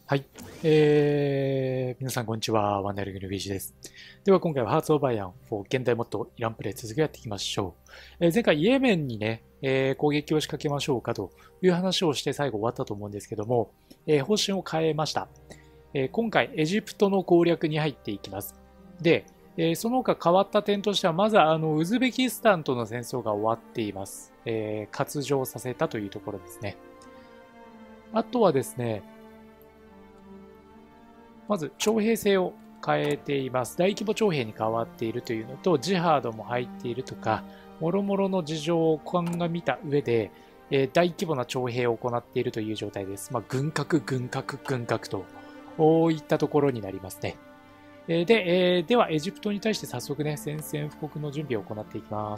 はい。皆さんこんにちは。ワンダリングのビージです。では今回はハーツオブアイアン4現代モッドイランプレイ続きやっていきましょう。前回イエメンにね、攻撃を仕掛けましょうかという話をして最後終わったと思うんですけども、方針を変えました。今回エジプトの攻略に入っていきます。で、その他変わった点としては、まずウズベキスタンとの戦争が終わっています。割譲させたというところですね。あとはですね、まず徴兵制を変えています。大規模徴兵に変わっているというのと、ジハードも入っているとか、もろもろの事情を鑑みた上で、大規模な徴兵を行っているという状態です。軍拡といったところになりますね。ではエジプトに対して早速ね、宣戦布告の準備を行っていきます。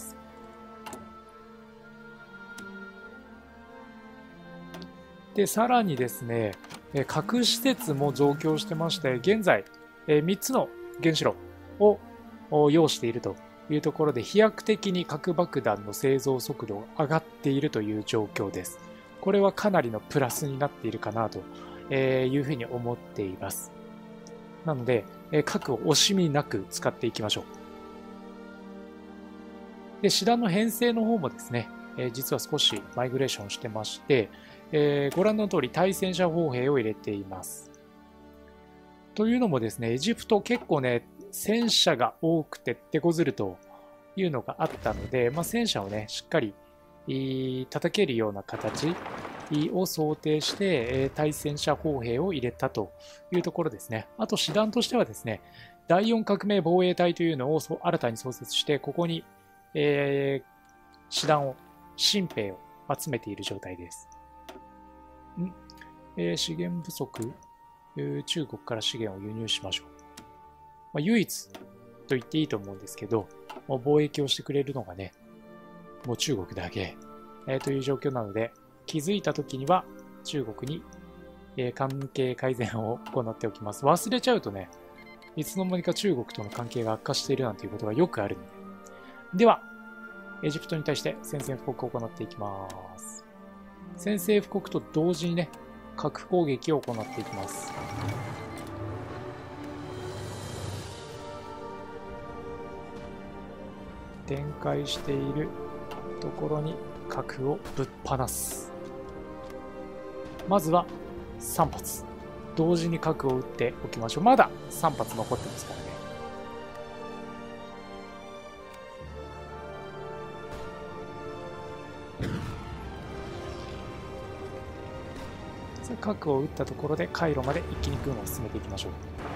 で、さらにですね、核施設も増強してまして、現在、3つの原子炉を要しているというところで、飛躍的に核爆弾の製造速度が上がっているという状況です。これはかなりのプラスになっているかなというふうに思っています。なので、核を惜しみなく使っていきましょう。で、師団の編成の方もですね、実は少しマイグレーションしてまして、ご覧の通り対戦車砲兵を入れています。というのもですね、エジプト結構ね、戦車が多くて手こずるというのがあったので、戦車をね、しっかり叩けるような形を想定して、対戦車砲兵を入れたというところですね。あと師団としてはですね、第4革命防衛隊というのを新たに創設して、ここに、師団を、新兵を集めている状態です。資源不足、中国から資源を輸入しましょう。唯一と言っていいと思うんですけど、貿易をしてくれるのがね、もう中国だけ、という状況なので、気づいた時には中国に、関係改善を行っておきます。忘れちゃうとね、いつの間にか中国との関係が悪化しているなんていうことがよくあるので。では、エジプトに対して宣戦布告を行っていきます。宣戦布告と同時にね、核攻撃を行っていきます。展開しているところに核をぶっ放す。まずは3発。同時に核を撃っておきましょう。まだ3発残ってますからね。核を撃ったところで回路まで一気に軍を進めていきましょう。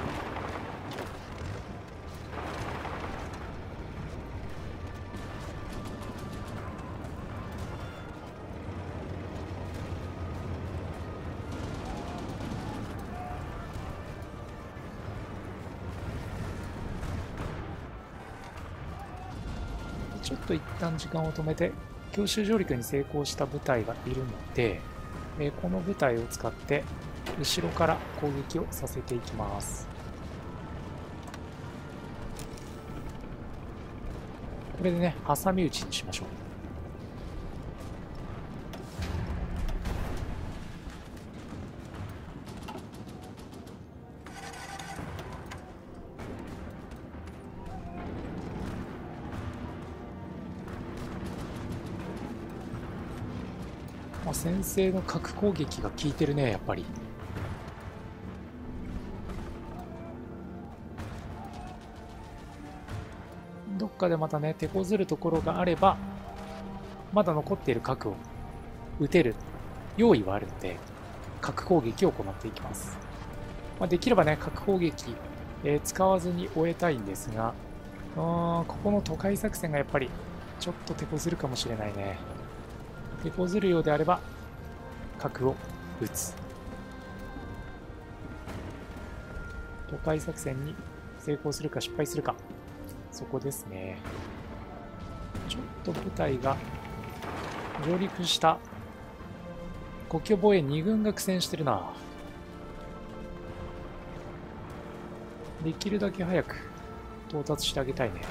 ちょっと一旦時間を止めて、強襲上陸に成功した部隊がいるので、この部隊を使って後ろから攻撃をさせていきます。これでね、挟み撃ちにしましょう。先制の核攻撃が効いてるね、やっぱり。どっかでまたね、手こずるところがあれば、まだ残っている核を撃てる用意はあるので、核攻撃を行っていきます。できればね、核攻撃、使わずに終えたいんですが、ここの都会作戦がやっぱりちょっと手こずるかもしれないね。手こずるようであれば核を撃つ。都会作戦に成功するか失敗するか、そこですね。ちょっと部隊が上陸した国境防衛2軍が苦戦してるな。できるだけ早く到達してあげたいね。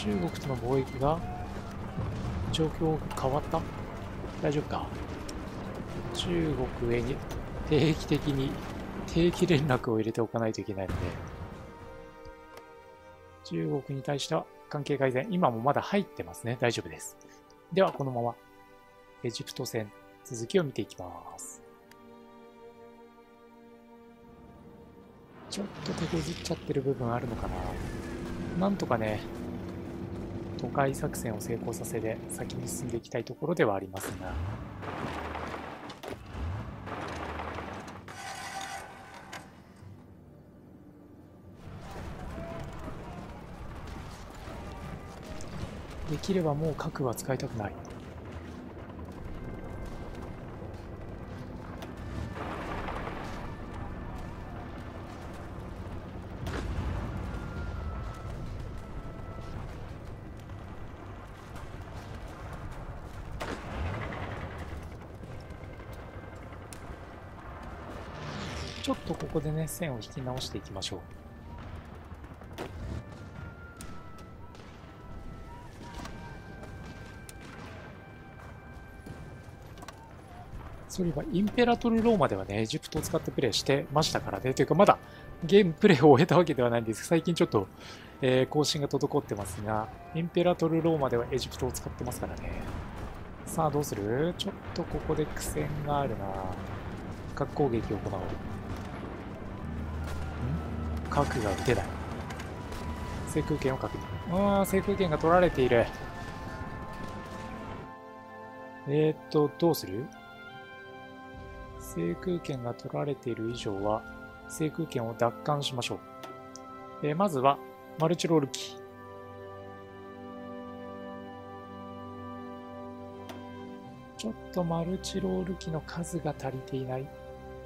中国との貿易が状況変わった？大丈夫か？中国へに定期的に定期連絡を入れておかないといけないので、中国に対しては関係改善、今もまだ入ってますね。大丈夫です。ではこのままエジプト戦続きを見ていきます。ちょっと手こずっちゃってる部分あるのかな。なんとかね、都会作戦を成功させて先に進んでいきたいところではありますが、できればもう核は使いたくない。ちょっとここでね、線を引き直していきましょう。そういえば、インペラトルローマではね、エジプトを使ってプレイしてましたからね。というか、まだゲームプレイを終えたわけではないんです。最近ちょっと、更新が滞ってますが、インペラトルローマではエジプトを使ってますからね。さあ、どうする？ちょっとここで苦戦があるな。核攻撃を行おう。核が撃てない。制空権を確認。制空権が取られている。どうする？制空権が取られている以上は、制空権を奪還しましょう。まずは、マルチロール機。ちょっとマルチロール機の数が足りていない。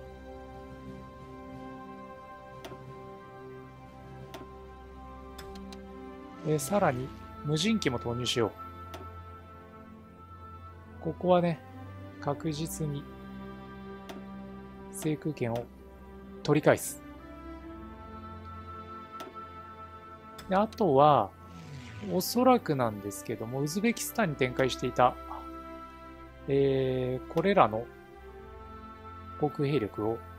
さらに無人機も投入しよう。ここはね、確実に制空権を取り返す。で、あとはおそらくなんですけども、ウズベキスタンに展開していた、これらの航空兵力を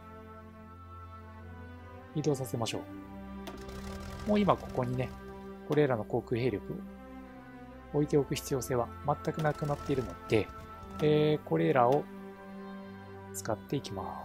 移動させましょう。もう今ここにね、これらの航空兵力を置いておく必要性は全くなくなっているので、これらを使っていきます。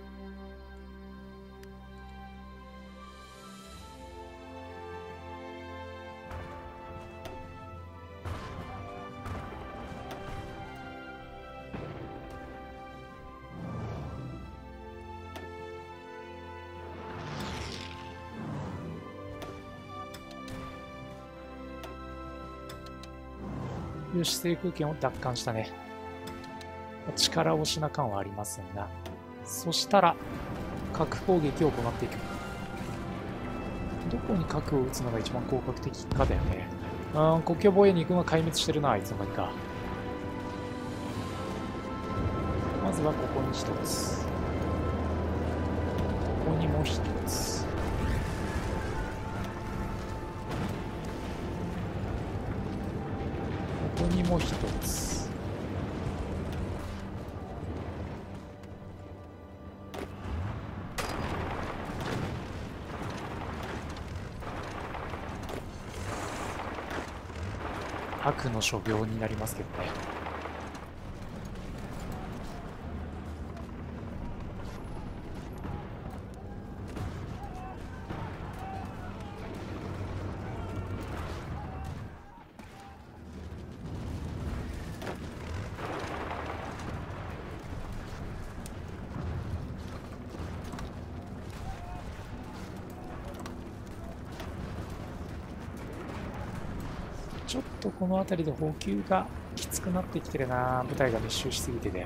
よし、制空権を奪還したね。力押しな感はありますが、そしたら核攻撃を行っていく。どこに核を撃つのが一番効果的かだよね。国境防衛に行くのが壊滅してるな、いつの間にか。まずはここに一つ。ここにも一つ。ここにも一つ。悪の所業になりますけどね。ちょっとこの辺りで補給がきつくなってきてるな。部隊が密集しすぎてね。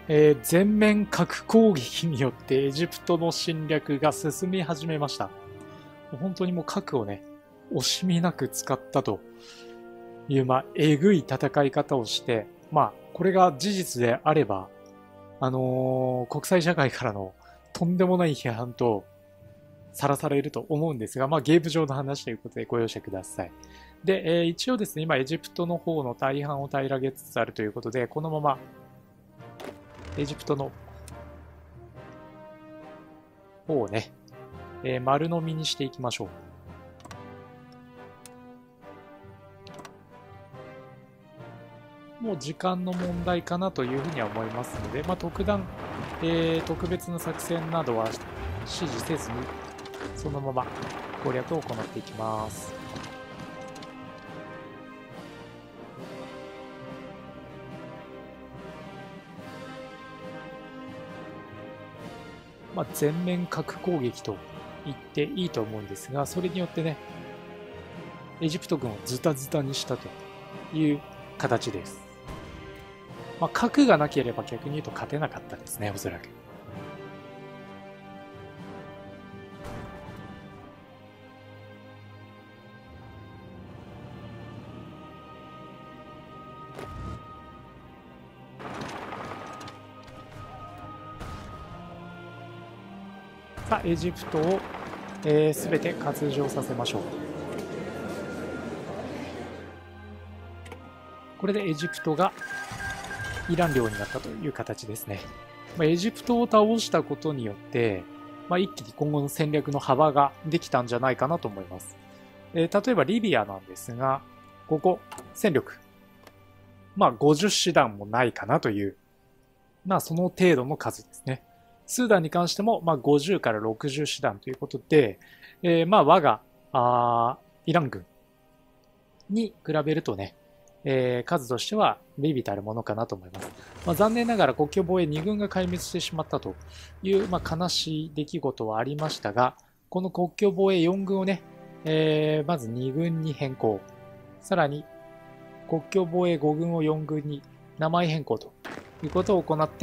全面核攻撃によってエジプトの侵略が進み始めました。本当にもう核をね、惜しみなく使ったという、えぐい戦い方をして、これが事実であれば、国際社会からのとんでもない批判とさらされると思うんですが、ゲーム上の話ということでご容赦ください。で、一応ですね、今エジプトの方の大半を平らげつつあるということで、このままエジプトの方をね、丸飲みにしていきましょう。もう時間の問題かなというふうには思いますので、特別な作戦などは指示せずに、そのまま攻略を行っていきます。全面核攻撃と言っていいと思うんですが、それによってね、エジプト軍をズタズタにしたという形です。核がなければ逆に言うと勝てなかったですね、おそらく。さあ、エジプトをすべて割譲させましょう。これでエジプトがイラン領になったという形ですね。エジプトを倒したことによって、一気に今後の戦略の幅ができたんじゃないかなと思います。例えばリビアなんですが、ここ、戦力。50師団もないかなという、その程度の数ですね。スーダンに関しても、50から60師団ということで、我がイラン軍に比べるとね、数としては微々たるものかなと思います。残念ながら国境防衛2軍が壊滅してしまったという、悲しい出来事はありましたが、この国境防衛4軍をね、まず2軍に変更。さらに国境防衛5軍を4軍に名前変更ということを行って、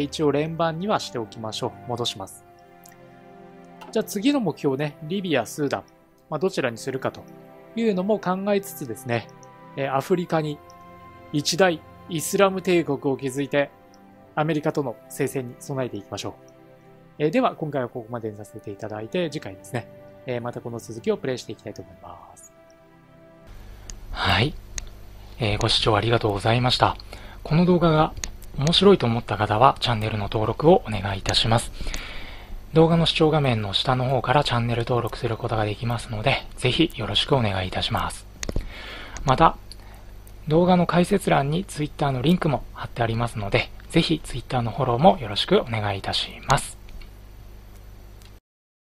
一応連番にはしておきましょう。戻します。じゃあ次の目標ね、リビア、スーダン、どちらにするかというのも考えつつですね、アフリカに一大イスラム帝国を築いてアメリカとの聖戦に備えていきましょう。では今回はここまでにさせていただいて、次回ですね、またこの続きをプレイしていきたいと思います。 はい、ご視聴ありがとうございました。この動画が面白いと思った方はチャンネルの登録をお願いいたします。動画の視聴画面の下の方からチャンネル登録することができますので、ぜひよろしくお願いいたします。また、動画の解説欄に Twitter のリンクも貼ってありますので、ぜひ Twitter のフォローもよろしくお願いいたします。